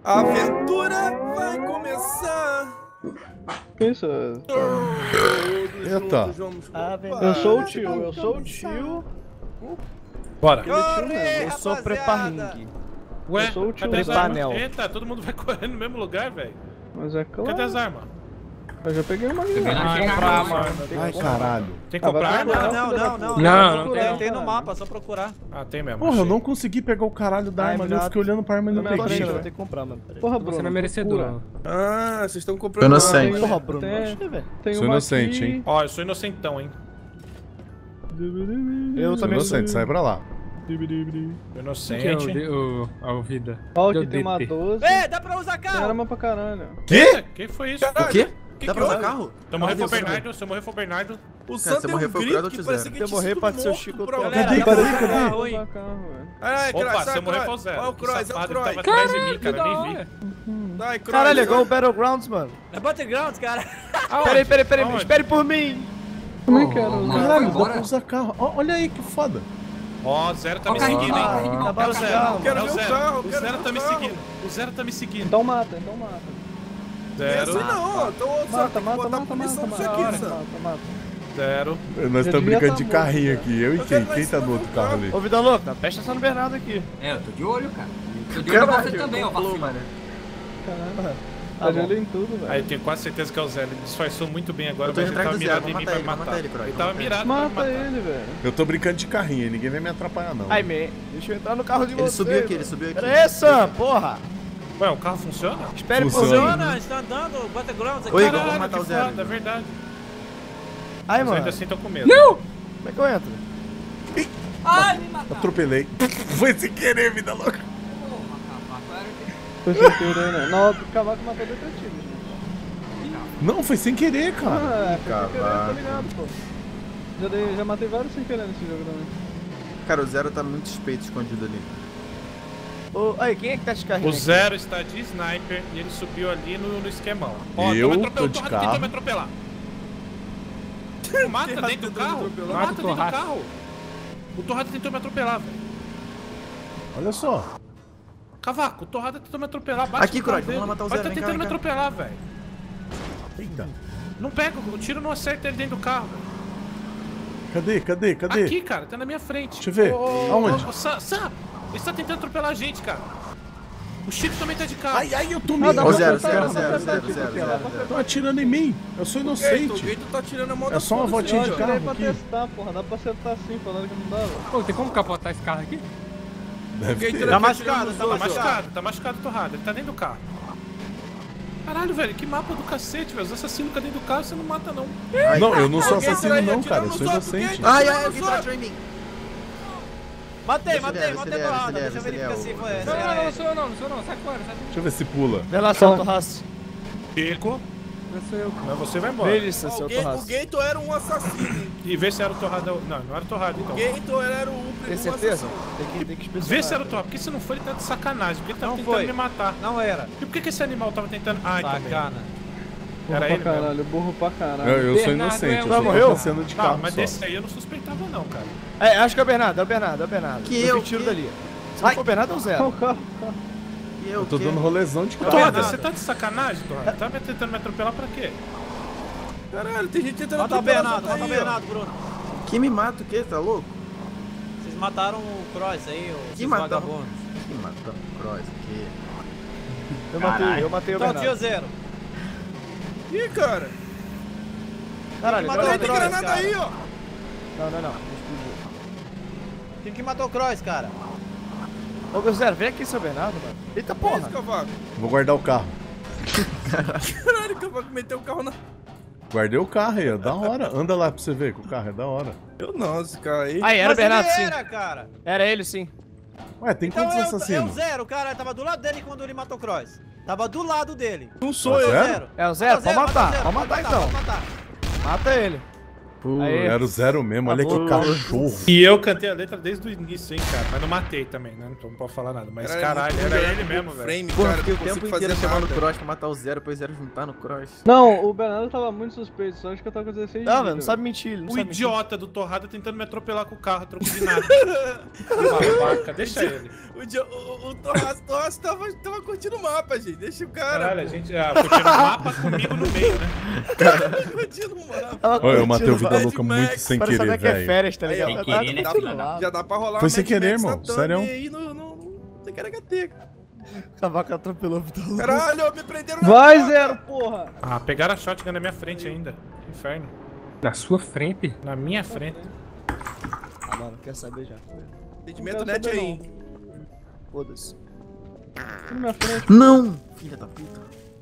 A aventura vai começar. Isso. Eita. Eu sou o tio, Bora. Corre, Eu sou rapaziada. Preparing. Ué, Eu sou o tio cadê as da armas? Panel. Eita, todo mundo vai correndo no mesmo lugar, velho. Mas é claro. Cadê as armas? Eu já peguei uma ali. Peguei na Tem que cara, comprar, mano. Ai, caralho. Tem que comprar arma? Não. Tem no mapa, só procurar. Ah, tem mesmo. Porra, eu achei. não consegui pegar o caralho da arma ali. Eu fiquei olhando pra arma e não Também peguei, agora Vou velho. ter que comprar, mano. Peraí. Porra, Bruno. Você não é merecedor. Ah, vocês estão comprando. Eu não sei. Tem- Porra, Bruno. Tem, Oxe, velho. tem Sou uma inocente, aqui. hein? Ó, eu sou inocentão, hein. Eu Sou também inocente, sai pra lá. Inocente. A vida. Ó, aqui Deu tem uma DP. 12. Ei, dá pra usar Tem carro! arma pra caralho. Quê? Que foi isso? Caralho. O quê? Que Dá que pra usar houve? carro? Se eu morrer Meu for o Deus, Bernardo, se eu morrer for o Bernardo. O se Santo eu deu um morrer, foi o grito Credo, que te parecia zero. que Se eu tinha morrer, sido pode ser o morto Chico por Toledo. alguém. Cadê? Dá pra Cadê? usar Cadê? carro, Vou hein? usar carro, velho. Ai, Opa, Cross, se eu morrer for Cross. zero. Olha o Que Cross, olha o safado, ele tava Cross. atrás de mim, cara, eu nem vi. Vai, Cross. Caralho, é igual o Battlegrounds, mano. É Battlegrounds, cara. Peraí, Aonde? espere por mim. Também quero. Caralho, dá embora? pra usar carro. Olha aí que foda. Ó, o Zero tá me Ó, carrinho, seguindo, hein. carrinho, Dá pra É o usar Zero, carro. Quero é o ver o Zero. carro, O quero Zero ver tá o me carro. seguindo. O Zero tá me seguindo. Então mata, então mata. Zero, Assim não, então só Mata, tem que mata, botar mata, munição mata, nisso mata, aqui, Sam. mata. zero. Nós Já estamos devia brincando tá de morto, carrinho velho. aqui. Eu e Eu quem? quero ver Quem se tá vai no outro ficar. carro ali? Ô, vida louca, presta atenção no Bernardo aqui. É, eu tô de olho, cara. Tô de olho pra você também, ó, vacilo. Caralho. Tá Tá bom. de olho em tudo, Aí eu velho. tenho quase certeza que é o Zero. Ele disfarçou muito bem agora, Eu tô mas ele indo tava atrás do mirado Zero, em mim vou pra me matar matar. ele, Croy, Ele vou tava matar ele. mirado pra me Mata matar. ele, velho. Eu tô brincando de carrinho, ninguém vai me atrapalhar, não. Ai, man, deixa eu entrar no carro de Ele vocês. subiu aqui, ele subiu aqui. Pera aí, Sam, porra. Ué, o carro funciona? Espere por Funciona. mim. Funciona, a gente tá andando, Battlegrounds aqui. Oi, Igor, Caralho, vamos matar que o Zero. foda, é verdade. Ai, Mas mano, ainda assim tô com medo. como é que eu entro? Ai, me mataram. Atropelei. Foi sem querer, vida louca. Porra, cavaco, era que... Foi sem querer, né? Não, o cavaco matou detetive, gente. Não, foi sem querer, cara. Ah, foi sem querer, tá Cavaco. ligado, pô. Já matei vários sem querer nesse jogo também. Cara, o Zero tá muito suspeito escondido ali. Ô, aí, quem é que tá de carrinho O aqui? Zero está de sniper e ele subiu ali no esquemão. Ó, Eu tô me atropelando, tô de o Torrado tentou carro. me atropelar. Mata dentro do carro. Não mata dentro do carro. O Torrado tentou me atropelar, velho. Olha só. Cavaco, o Torrada tentou me atropelar. Bate Aqui, no carro Croy, vamos lá dele. matar o Vai Zero, tá vem cá, tentando me vem cá. atropelar, velho. Eita. Não pega, o tiro não acerta ele dentro do carro, velho. Cadê? Aqui, cara, tá na minha frente. Deixa eu ver. Aonde? Sam, ele tá tentando atropelar a gente, cara. O Chico também tá de carro. Ai, eu tomei. dá Ó, pra Zero, acertar, Zero, dá pra Zero, acertar, Zero, tipo, Zero, aqui, ó, Zero, dá pra Zero. Estão atirando em mim. Eu sou O inocente. Gator tá tirando a mão É só uma voltinha de Eu carro tirei pra aqui. testar, porra. Dá pra acertar assim, falando que não dá, velho. Pô, tem como capotar esse carro aqui? Deve ter. Tá machucado, Tá machucado, o Torrada. Ele tá dentro do carro. Caralho, velho, que mapa do cacete, velho. Os assassinos ficam dentro do carro, você não mata, não. Não, eu não sou Alguém assassino, tiraria, não, cara. Eu sou tirando os outros, inocente. quem? Ai, alguém tá atrás de mim. Matei, Deixa matei ele, a deixa ele, torrada. deixa Deixa eu ele, verificar deixa se ele, foi Não, essa. não, não sou eu não, sai fora, sai Deixa eu ver se pula. Relação, Torraço. Chico, Não sou eu. mas você vai embora. Beleza, seu O Torraço. Gator era um assassino. E vê se era o Torrada. Não, não era o Torrada, então. O Gator era o Tem primeiro certeza? assassino. Tem que especificar. Vê se era o Torrada. Porque se não for, ele tá de sacanagem. Porque ele tava Não tentando foi. me matar. Não era. E por que esse animal tava tentando... Ai, também. Sacana. Burro Era pra ele mesmo. caralho, burro pra caralho. Eu sou Bernardo inocente. é Eu o- só morreu? tô passando de Não, carro mas só. desse aí eu não suspeitava, não, cara. É, acho que é o Bernardo, Que eu eu, vi tiro que- dali. Se não for o Bernardo, é o Zero. E Eu tô quê? dando rolezão de carro. Torrada, você tá de sacanagem, Torrada? Tá me tentando me atropelar pra quê? Caralho, tem gente tentando Mata o atropelar Bernardo, essa mata o daí, ó. Bernardo, Bruno. Que me mata o quê? Tá louco? Vocês mataram o Cross aí, Que os mataram? vagabundos. Que mata o Cross aqui. Eu matei o Então, tio Bernardo. Zero. Ih, cara. Caralho, Matou Olha o aí, tem Cross, granada cara. aí, ó. Não. Quem que matou o Cross, cara? Ô, meu Zero, vem aqui, seu Bernardo, mano. Eita Esse porra. cavaco. Vou guardar o carro. Caralho, o cavaco meteu o carro na... Guardei o carro aí, ó. Da hora. Anda lá pra você ver que o carro é da hora. Eu não, esse cara aí. Aí, era o Bernardo, ele sim. era, cara. Era ele, sim. Ué, tem Então quantos é o assassinos? Zero, cara. Tava do lado dele quando ele matou o Cross. Tava do lado dele. Não sou Ah, eu. sério? Zero. É o Zero, Mata pode matar. Zero, Pode matar então. pode matar. Mata ele. Pô, Aê. era o zero mesmo, olha que cachorro. E eu cantei a letra desde o início, hein, cara. Mas não matei também, né? Então não posso falar nada. Mas caralho, era ele mesmo, velho. Frame, Porra, cara, fiquei o não tempo consigo inteiro fazer chamando o nada. Cross pra matar o Zero, depois o Zero juntar no Cross. Não, o Bernardo tava muito suspeito, só acho que eu tava com 16 Não, de velho, não vida, sabe mentir, ele não O sabe mentir. idiota do Torrada tentando me atropelar com o carro, a troco de nada. Babaca, deixa ele. O Torraço tava curtindo o mapa, gente. Deixa o cara. Caralho, a gente curtindo o mapa comigo no meio, né? Tava curtindo o mapa. Olha, eu matei o Vida Mad Louca Max. muito sem Parece querer, saber que é velho. férias, tá Aí, ligado? ó, Tá querer, né, dá- filha da- já dá pra rolar Foi um sem Mad querer, Max na irmão, thumb sério. aí no TKHT. Cavaco atropelou o Vida Louca. Caralho, me prenderam na Vai, placa. Zero, porra! Ah, pegaram a shotgun na minha frente ainda. Inferno. Na sua frente? Na minha frente. Ah, mano, quer saber já. Atendimento Não quero net saber, aí. Foda-se. Aqui na minha frente. Não! Filha da puta.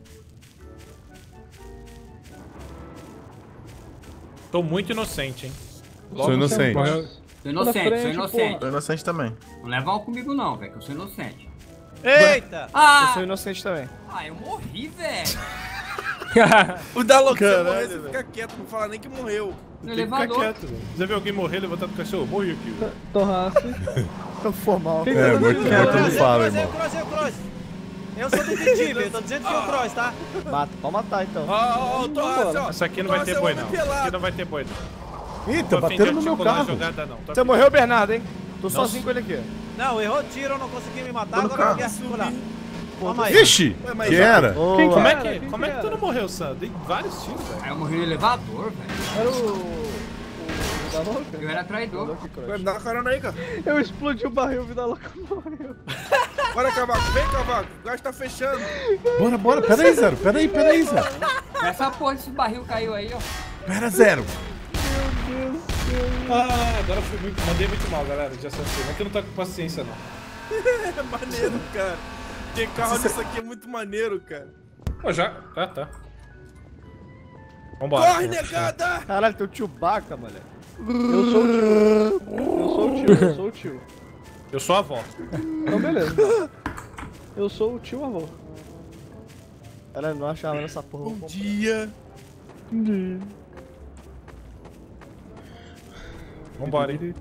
Tô muito inocente, hein? Sou inocente. Morreu. Sou inocente, frente, sou inocente. Tô inocente também. Não leva mal comigo não, velho, que eu sou inocente. Eita! Eu Ah! sou inocente também. Ah, eu morri, velho. O da louca, se eu morrer, Caralho, você fica quieto, não fala nem que morreu. No Tem que ficar elevador. quieto, velho. Já viu alguém morrer levantado do cachorro? Morri aqui, velho. Torraço. Tô formal. Quem É, tá muito atirando? quieto, não fala, irmão. Cross. Eu sou detetive, eu tô dizendo que é o Cross, tá? Mata, pode matar então. Ó, o Torraço, ó. Essa aqui não vai ter boi, não. Essa aqui não vai ter boi, não. Eita, Tô afim de bateram no meu articular a carro. jogada, não. Tô Você afim. morreu, Bernardo, hein? Tô sozinho com ele aqui. Não, errou tiro, eu não consegui me matar, Tô no agora eu carro. quero articular. Vamos aí. Ixi, Ué, mas que já- era? Quem Como é era? que, Quem como é que tu era? não morreu, Sam? Dei vários tiros, velho. Aí eu morri no elevador, velho. Era o da louca? Eu era traidor. Vai me dar uma carona aí, cara. Eu explodi o barril, o Vida Louca morreu. Bora, Cavaco. Vem, Cavaco. O gás tá fechando. Bora, bora. Pera aí, Zero. Pera aí, Zero. Essa porra desse barril caiu aí, ó. Pera, Zero. Ah, agora eu fui muito. Mandei muito mal, galera. Já sei. Mas que eu não tô com paciência, não. É maneiro, cara. Ter carro nisso aqui é muito maneiro, cara. Pô, já. Ah, tá. Vambora. Corre, negada! Caralho, teu tio Baca, moleque. Eu sou o tio. Eu sou o tio. Eu sou a avó. Então beleza. Eu sou o tio avô. Caralho, não achava nessa porra. Bom dia. Vambora, hein?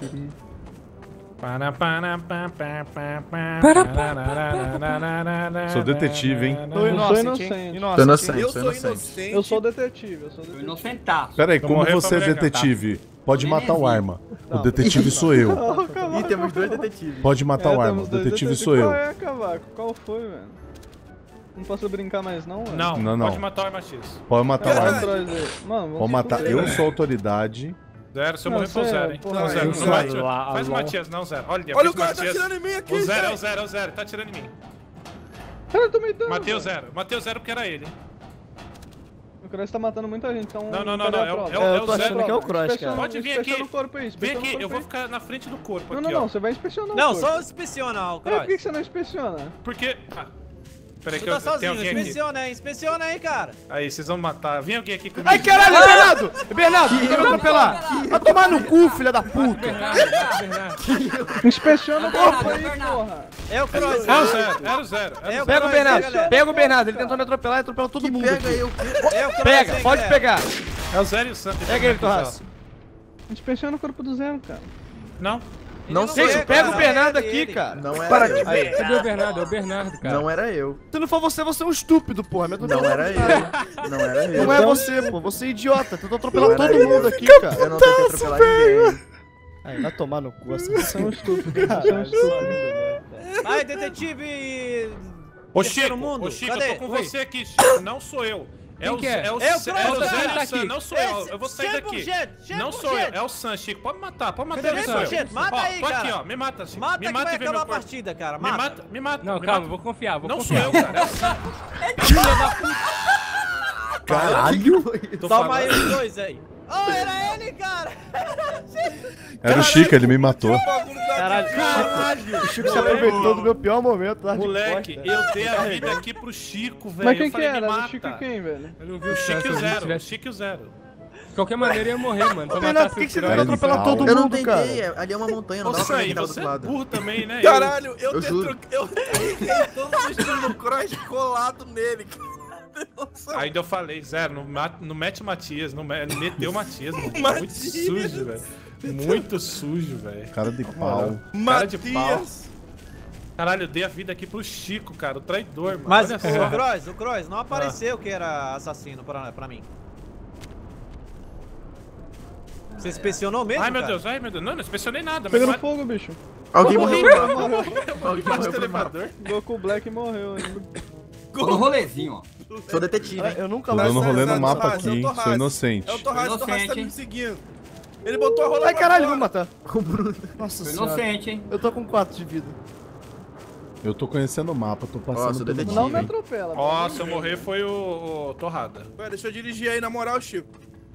Sou detetive, hein? Tô Eu sou inocente, inocente. hein? Tô inocente, Eu sou sou inocente. inocente. Eu sou detetive, eu sou Tô detetive. inocentaço. Pera aí, Eu como morri você é pra bregar, detetive? Pode matar o Nenenzinho. arma. O detetive sou eu. Ih, temos dois detetives. Pode matar o arma. O temos dois detetive detetives. sou eu. Qual é, Cavaco? Qual foi, velho? Não posso brincar mais não, velho? Não, Não, não. pode matar o Arma X. Pode matar o Vai arma. atrás dele. Mano, vamos Pode matar. fuder, Eu velho. sou autoridade. Zero, se eu Não, morrer foi o sério, zero, hein? porra, Não, zero. eu Não sou bate. lá, Faz o lá. Matias, não, zero. Olha, Olha o fiz cara tá Matias. atirando em mim aqui, O zero, velho. o zero, o zero. Tá atirando em mim. Cara, eu tô me dando. Matei o velho. zero. Matei o zero porque era ele. O Cross tá matando muita gente, então. Não, não, não, cadê não, a é o- prova? é o- É, é eu o tô achando zero. que é o Cross, Inspeciona- cara. Pode vir inspeciona aqui. o corpo aí, Vem inspeciona aqui, o eu corpo vou aí. ficar na frente do corpo Não, aqui, não, não, ó. você vai inspecionar Não, o corpo. só inspecionar o Por que Cross. você não inspeciona? Porque... Ah, peraí Tu que tá eu tenho sozinho, alguém aqui. inspeciona aí, cara. Aí, vocês vão matar. Vem alguém aqui comigo. Ai, caralho, Bernardo! Bernardo, tu vai me atropelar! Vai tomar no cu, filha da puta! Inspeciona o corpo aí, Bernardo. porra. É o Cross. Era o zero, era o zero. Era o É zero. o Pega o Cross, Bernardo, galera. pega o Bernardo, ele tentou me atropelar e atropelou todo mundo Pega aqui. eu. É o Cross, Pega, hein, pode galera. pegar. É o zero e o Santo. Pega ele, Torraço. Inspeciona o corpo do zero, cara. Não? Não sei, sei. Gente, pega o cara, Bernardo ele, aqui, ele. cara. Não era eu. Aí. Cadê o Bernardo? É o Bernardo, cara. Não era eu. Se não for você, você é um estúpido, porra. Me atropelou. Não era eu. Não era eu. Não é você, pô. Você é idiota. Tentou atropelar Não era todo eu. mundo aqui, cara. Eu não tentei atropelar ninguém. Aí, vai tomar no cu, assim. Você é um estúpido, você é um estúpido. Vai, detetive. Ô Terceiro Chico, mundo. ô Chico, Cadê? eu tô com Oi. você aqui, Chico. Não sou eu. É Quem o que é? é o É o Sam, Cross, é o tá zero e o aqui. Sam. Não sou eu. Eu vou sair Chama daqui. urgente, chama Não sou eu, urgente. é o Sam, Chico. Pode matar, pode matar. Cadê não o sou eu. urgente? Mata Ó, aí, tô aqui, cara. ó. Me mata, Chico. Mata Me que mata vai e vê meu acabar a corpo. partida, cara. Me Mata. mata, me mata. Não, me calma, mata. vou confiar, vou Não sou confiar. eu, cara. É o Sam. Caralho! Tô Toma aí falando. os dois aí. Oh, era ele, cara. Era o Chico, ele me matou. Caralho, o Chico se aproveitou do meu pior momento. Lá de Moleque, costa. eu dei a vida aqui pro Chico, velho. Mas quem Eu que falei, me era? Era mata. o Chico e quem, velho? Eu não vi O o Chico e Santos, o se zero. tivesse- Chico e o zero. De qualquer maneira ia morrer, mano. Pra Bernardo, matar por que que você seu tentou Cara, atropelar de todo pau. Eu não mundo, tentei. cara? Ali é uma montanha, não dá Nossa, pra ver aí, quem tava do você outro é lado. burro também, né? Caralho, Eu juro. eu troquei todos os tiros no Cross colado nele. Ainda eu falei, Zero, não mete o Matias, não meteu o Matias, mano. Muito Matias. sujo, velho. Muito sujo, velho. Cara de pau. Cara de pau. Matias. Caralho, eu dei a vida aqui pro Chico, cara, o traidor, mano. Mas Olha só. o Cross não apareceu que era assassino pra mim. Você inspecionou mesmo, Ai, meu cara? Deus, ai, meu Deus. Não, não inspecionei nada. Pegando Mas... fogo, bicho. Alguém morreu no mapa. Alguém Embaixo morreu do no mapa. elevador. Goku Black morreu ainda. Tô no rolezinho, ó. Sou detetive, hein? Eu nunca Tô mais dando rolê no Exato, mapa Torraço, aqui, é o hein? Torraço. Sou inocente. É o Torraço tá Inocente, me seguindo. Ele botou a rola Ai, pra caralho, fora. vou matar. O Bruno. Nossa Tô senhora. inocente, hein? Eu tô com 4 de vida. Eu tô conhecendo o mapa, tô passando Nossa, pelo detetive. Não me mapa. atropela. Ó, se eu morrer foi o Torrada. Ué, deixa eu dirigir aí, na moral, Chico.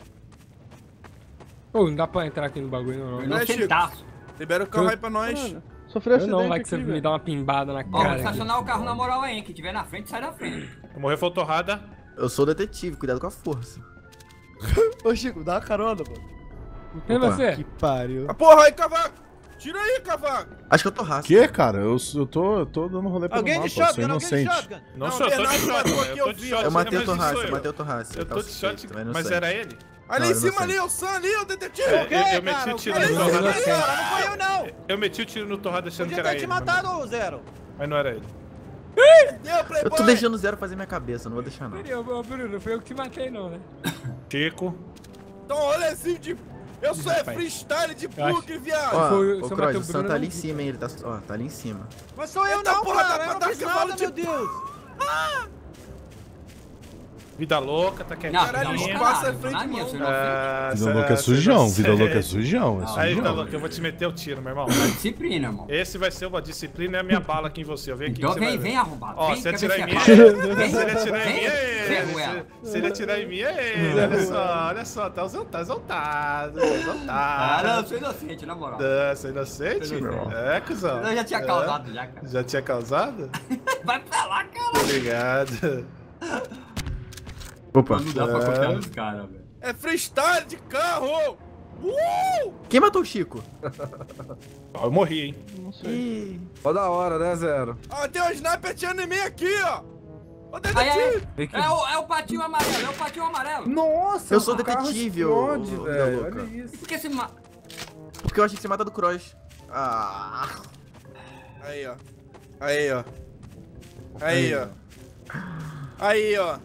Pô, não dá pra entrar aqui no bagulho, não. Tô Não, inocentaço. Libera o carro aí pra nós. Mano, sofri eu acidente não, vai que aqui, você me velho. dá uma pimbada na Ó, vou cara. aqui. estacionar o carro na moral aí, hein? Quem tiver na frente, sai da frente. Eu morrer foi o Torrada. Eu sou detetive, cuidado com a força. Ô, Chico, dá uma carona, mano. Quem é você? Que pariu. Ah, porra, aí, cavaco! Tira aí, cavaco! Acho que eu tô raça. Que, cara? Eu tô dando rolê pelo Alguém mapa, de eu sou shotgun, alguém de inocente. shotgun. Não, Não, sou, eu tô de Bernardo shot, matou mano. aqui, Eu tô eu de vi. shot, Eu matei o mas isso Torraça, sou eu eu. matei o Torraça. Eu tô de shot, mas era ele? Ali Não, em era cima, inocente. ali, o Sam ali, o detetive! Eu meti o tiro cara, no o cara Torrada. ali, Cara, não foi eu, não. Eu meti o tiro no Torrada achando que Podia era ter ele. te matado, Zero. Mas não era ele. Deu, Eu Playboy! tô deixando o Zero fazer minha cabeça, não vou deixar não. Ô, Bruno, não foi eu que te matei, não, né? Chico. Então, olha assim, de... Eu sou freestyle de bug, viado! Ó, foi- o se eu Cross, matei o o Sam Bruno, tá eu ali não em cima, hein? Ele tá... Ó, tá ali em cima. Mas sou eu, Eita não, porra, cara. dá Eu não pra fiz dar nada, cavalo meu de- Deus. Vida louca, tá quietinho. Não, Caralho, não, o não, espaço é não, frente na minha, mão. sou inocente. Vida louca é sujão, vida louca é sujão, é Aí, tá sujão. louco, eu vou te meter o tiro, meu irmão. Disciplina, irmão. Esse vai ser uma disciplina e a minha bala aqui em você. Eu venho aqui Então que você vai vem, ver. vem arrombado. Ó, Vem, se quer atirar ver em se mim, é se ele atirar em mim, Vem, é ferro ela. ele. Se ele atirar em mim, é ele. Olha só, tá exaltado, Ah, não, exaltado. eu sou inocente, na moral. Você é inocente? É, cuzão. Eu já tinha causado, já, cara. Já tinha causado? Vai pra lá, cara. Obrigado. Opa. Não dá pra confiar nos caras, velho. É freestyle de carro! Quem matou o Chico? Ó, eu morri, hein? Não sei. Ó da hora, né, Zero? Ó, tem um sniper atirando em mim aqui, ó! Ô, Ai, detetive! ai, é o patinho amarelo, é o patinho amarelo. Nossa, Eu sou o carro detetive, explode, ô, velho. Vida Louca. Olha isso. Por que você ma... Porque eu achei que você mata do Cross. Ah. Aí, ó. Aí, ó. Aí, ó. Aí, ó.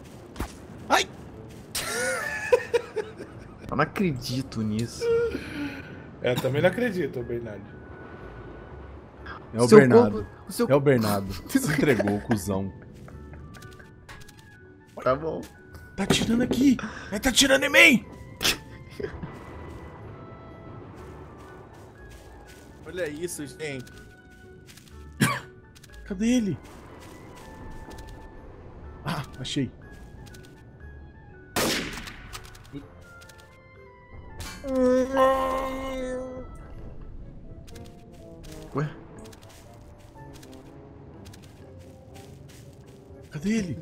Eu não acredito nisso. Eu também não acredito, Bernardo. É o Seu Bernardo. corpo- o seu- É o Bernardo. Se entregou, cuzão. Tá bom. Tá atirando aqui! Ele tá atirando em mim! Olha isso, gente. Cadê ele? Ah, achei. Ué? Cadê ele?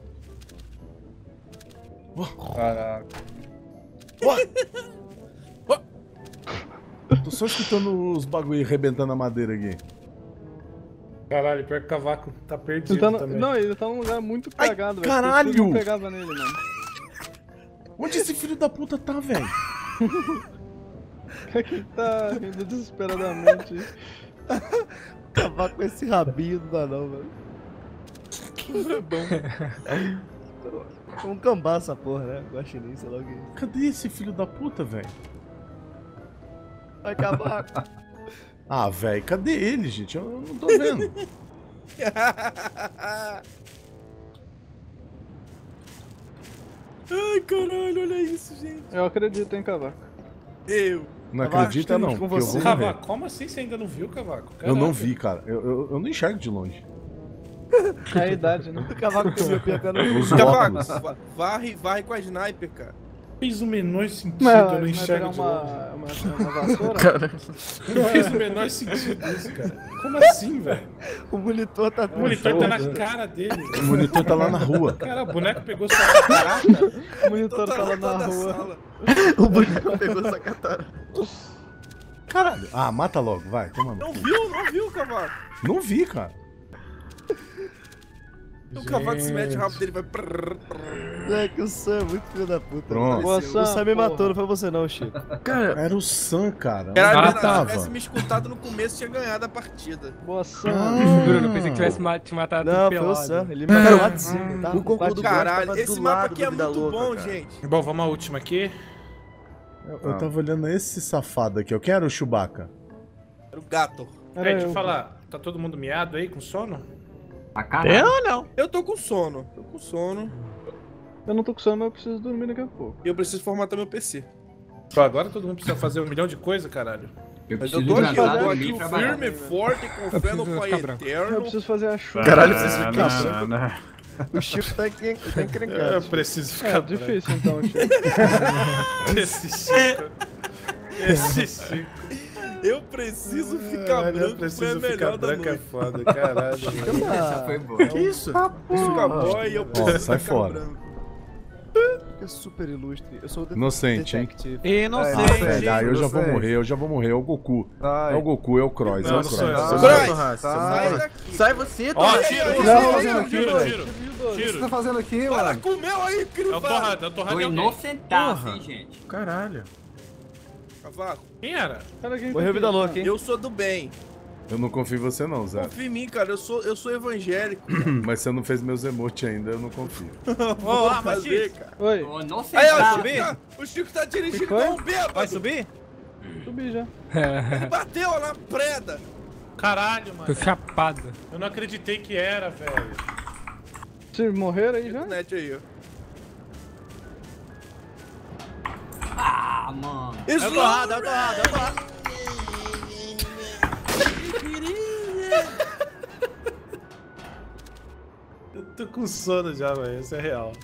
Caraca. Tô só escutando os bagulho arrebentando a madeira aqui. Caralho, pior que o cavaco tá perdido Ele tá no... também. Não, ele tá num lugar muito Ai, cagado, velho. caralho! Por isso que eu não pegava nele, mano. Onde esse filho da puta tá, velho? Ele tá rindo desesperadamente. Acabar com esse rabinho não dá não, velho. É um gambá essa porra, né? Guaxinim, sei lá o que. Cadê esse filho da puta, velho? Vai acabar. Ah, velho, cadê ele, gente? Eu não tô vendo. Ai, caralho, olha isso, gente. Eu acredito, hein, Cavaco. Eu. Não Cavaco, acredita estamos não, com porque eu você. vou morrer. Cavaco, como assim você ainda não viu, Cavaco? Eu não Caraca. vi, cara. Eu não enxergo de longe. É a idade, né? O cavaco tem miopia até Eu no... uso Cavaco, óculos. varre com a sniper, cara. Fez o menor sentido, Não, eu não vai enxergo pegar de longe. uma vassoura? Não fez o menor sentido isso, cara. Como assim, velho? O monitor tá... O monitor tá na cara dele. O monitor tá lá na rua. Cara, o boneco pegou sua catarata. O monitor tá lá na rua. Sala. O boneco pegou essa catarata. Caralho. Ah, mata logo, vai. Toma no Não cu. viu, Cavaco? Não vi, cara. O cavalo se mete rápido, ele vai... É que o Sam é muito filho da puta. Pronto. Boa, O Sam me porra. matou, não foi você não, Chico. Cara, Era o Sam, cara. Caralho, Onde se tava? tivesse me escutado no começo, tinha ganhado a partida. Boa Sam. Bruno, eu pensei que tivesse te matado Não, tudo foi o pelado. Sam. Ele me matou lá de cima. Tá? o cocô do Caralho, tava esse do mapa lado aqui é do Vida muito Louca, bom, cara. gente. Bom, vamos à última aqui. Eu tava olhando esse safado aqui. Eu quero o Chewbacca. Era o gato. Era Deixa eu eu. falar. Tá todo mundo miado aí, com sono? A caralho. Eu não. Eu tô com sono. Tô com sono. Eu não tô com sono, mas eu preciso dormir daqui a pouco. E eu preciso formatar meu PC. Pô, agora todo mundo precisa fazer 1 milhão de coisas, caralho. Eu Mas preciso eu tô aqui, jantar, eu tô dormir e aqui trabalhar. firme, forte, com fé no preciso Pai ficar branco. Eu Eterno. preciso fazer a chuva. Caralho, vocês ficam. O Chico tá Eu encrencado. preciso ficar É difícil então, Chico. Esse Chico. Esse Chico. Eu preciso ficar Caralho, eu branco, preciso é ficar melhor da branco é noite. foda, caralho. Essa foi boa. Que isso? Fica boy, eu preciso sai ficar fora. branco. É super ilustre. Eu sou o Inocente, hein? detective. Inocente. Velho, aí eu já vou Inocente. morrer, eu já vou morrer. É o Goku. Sai. É o Goku, é o Krois, é Não, o não sou eu. Krois. Sou Sai, Sai sai. daqui. Sai você, Ó, Torrado. tiro, Não, tiro, não, tiro, não, tiro, não, tiro. O que você tá Tiro. fazendo aqui, Para mano? com o meu aí, É o Crivado. torrado, é o torrado Tô de alguém. inocentaço, hein, gente. Caralho. Cavaco, Quem era? Cara, quem Morreu vida louca, hein? eu sou do bem. Eu não confio em você não, Zé. Confia em mim, cara. Eu sou evangélico. Mas você não fez meus emotes ainda, eu não confio. Vou fazer, cara. Oi, Tô Aí, ó, inocentaço. o Chico tá dirigindo Que foi? igual um bêbado. Vai subir? subi já. Ele bateu na preda. Caralho, mano. Tô chapado. Eu não acreditei que era, velho. Vocês morreram aí já? Net aí, ó. Ah, mano. É o torrado, é o torrado, é o torrado. Eu tô com sono já, velho. Isso é real.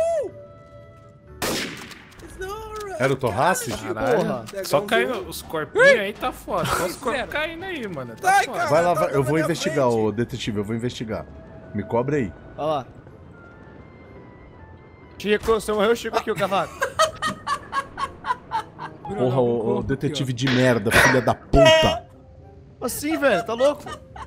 Era o Torrace? Porra. Só caindo os corpinhos aí tá foda. Só os corpos caindo aí, mano. Tá Sai, foda. cara. Vai lá, tá vai. Eu na vou minha investigar, frente. ô detetive, eu vou investigar. Me cobre aí. Olha lá. Chico, você morreu, Chico aqui, o cavaco. Porra, ô detetive de merda, filha da puta. Assim, velho, tá louco?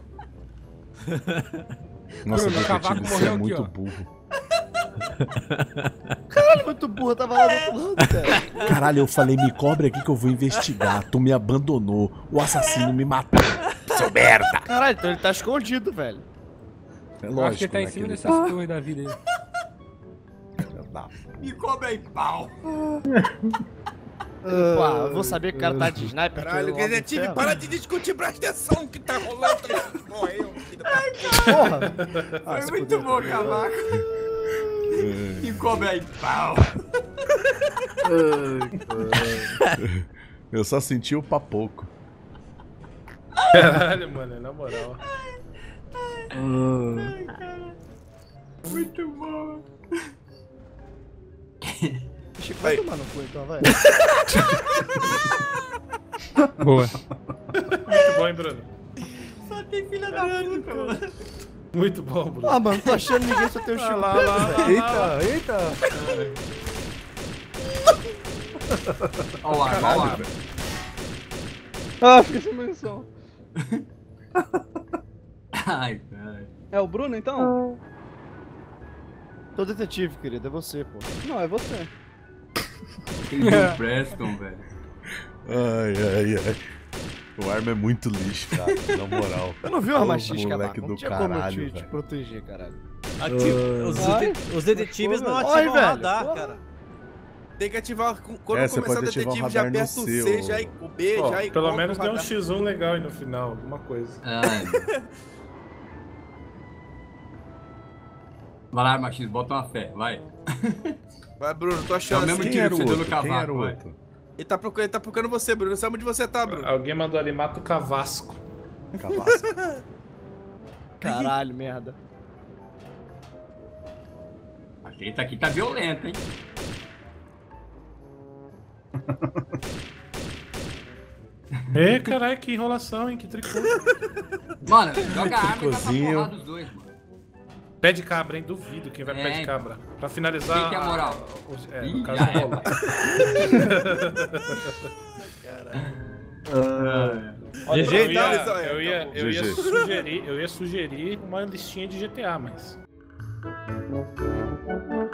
Nossa, Bruno, o cavaco detetive, você morreu é aqui, muito ó. burro. Caralho, muito burro, eu tava lá do outro lado, cara. Caralho, eu falei, me cobre aqui que eu vou investigar. Tu me abandonou. O assassino me matou. Seu merda. Caralho, então ele tá escondido, velho. É Eu acho que ele tá em né, cima que ele dessas torres da vida aí. tá. Me cobra aí, pau. Pô, eu vou saber que o cara tá de sniper. Caralho, que eu- detetive, para de discutir, presta atenção que tá rolando. Morreu, filho da Porra. Ah, Foi se muito fuder, bom, cara. cavaco. Me cobra aí, pau. Eu só senti o papoco. Caralho, mano, na moral. Muito bom. Chico, vai tomar no cu então, vai. Boa. Muito bom, hein, Bruno? Só tem filha da puta, mano. Muito bom, Bruno. Ah, mano, não tô achando ninguém, só tem o Chico lá, preso, lá, velho. lá. Eita, eita. Ó o ar, ó o ar. Ah, fiquei sem munição. Ai, caralho. É o Bruno então? Tô detetive, querido, é você, pô. Não, é você. Eles não prestam, velho. Ai. O arma é muito lixo, cara, na moral. Eu não vi o Ô, arma X, moleque cavaco. do Não tinha como eu caralho, te velho. proteger, caralho. Os detetives não Oi, ativam o velho. radar, Porra. cara. Tem que ativar. Quando É, você começar o pode ativar detetive, o já radar no aperta o seu. C, já o B, Ó, já pelo coloca menos o deu um radar. X1 legal aí no final, alguma coisa. Ai. Vai lá, Max, bota uma fé, vai. Vai, Bruno, tô É achando o mesmo assim. Quem era o que você deu no outro? Quem era cavaco, o vai. outro? Ele tá procurando você, Bruno. Sabe onde você tá, Bruno? Alguém mandou ali, mata o Cavasco. Cavasco. Caralho, merda. A gente aqui tá violento, hein? Ê, caralho, que enrolação, hein? Que tricô. Mano, joga a arma e dá pra Tricozinho. porrar dos dois, mano. Pé de cabra, hein? Duvido quem vai É, pé de cabra. Pra finalizar. Quem que é a moral? É, Ih, no caso já do é. rola. GG, Eu então, ia GG. sugerir uma listinha de GTA, mas. Tchau.